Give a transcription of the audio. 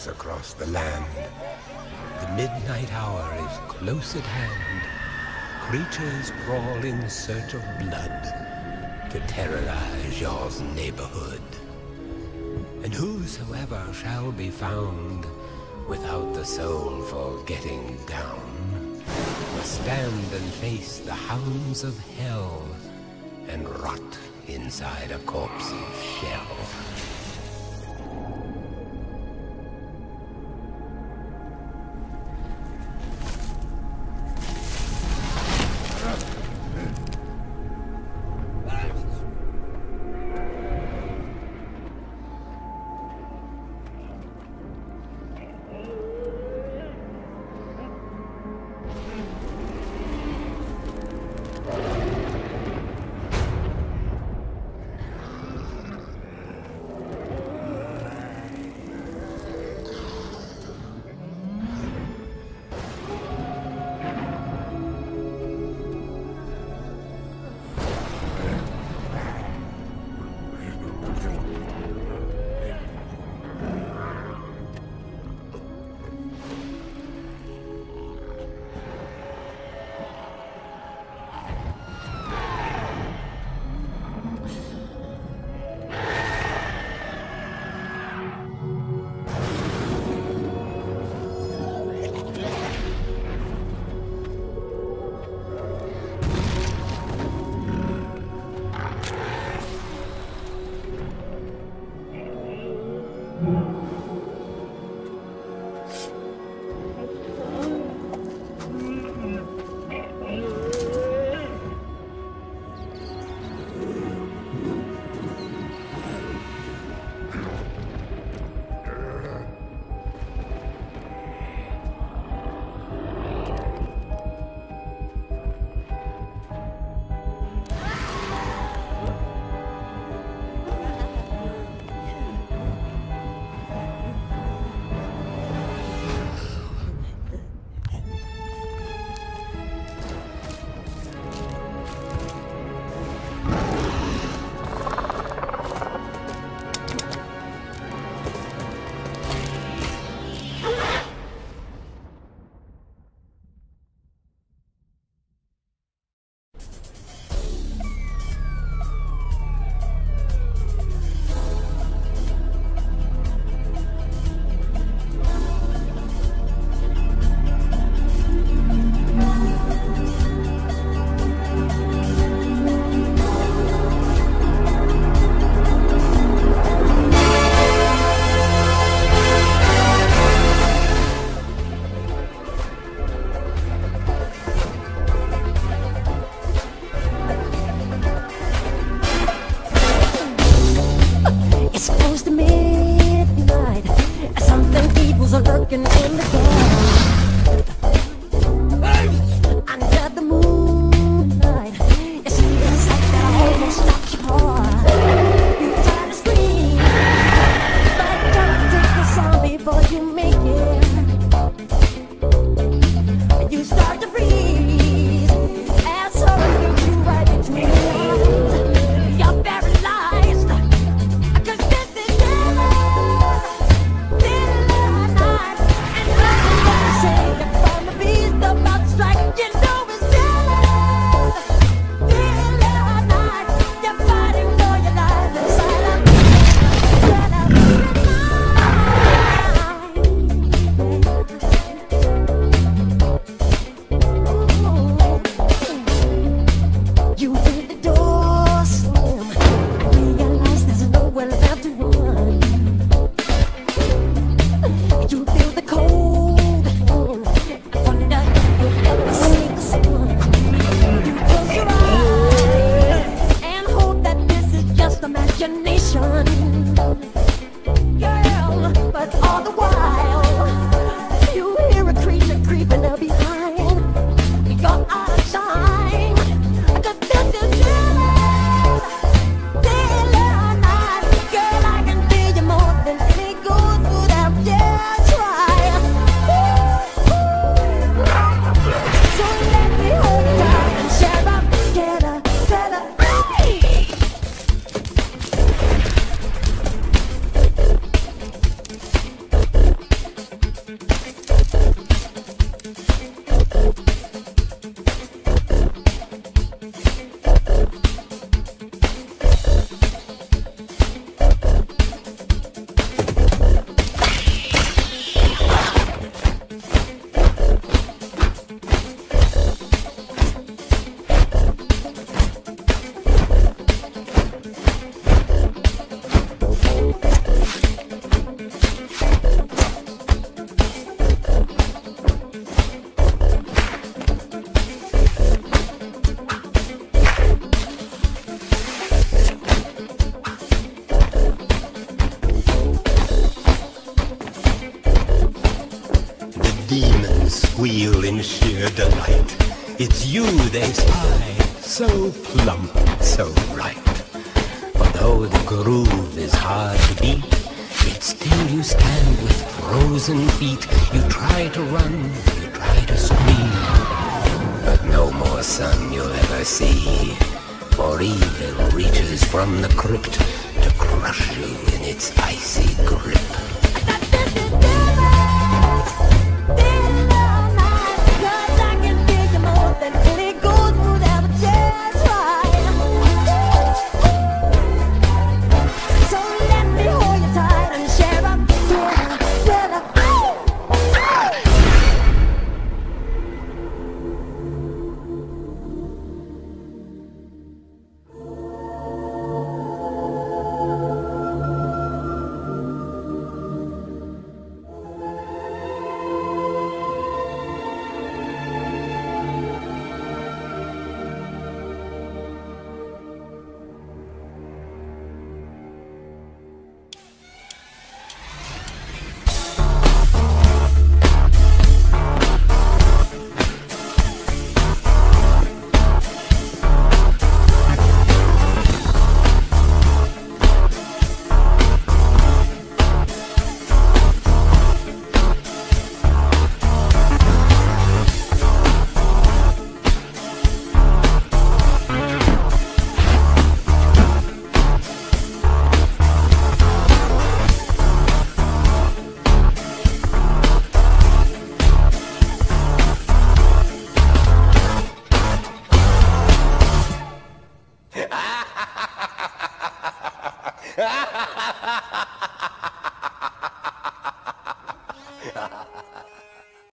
tracks across the land. The midnight hour is close at hand. Creatures crawl in search of blood to terrorize your neighborhood. And whosoever shall be found without the soul for getting down must stand and face the hounds of hell and rot inside a corpse's shell. Try demons squeal in sheer delight. It's you they spy, so plump, so right. For though the groove is hard to beat, yet still you stand with frozen feet. You try to run, you try to scream, but no more sun you'll ever see. For evil reaches from the crypt to crush you in its icy grip. Ha ha ha ha!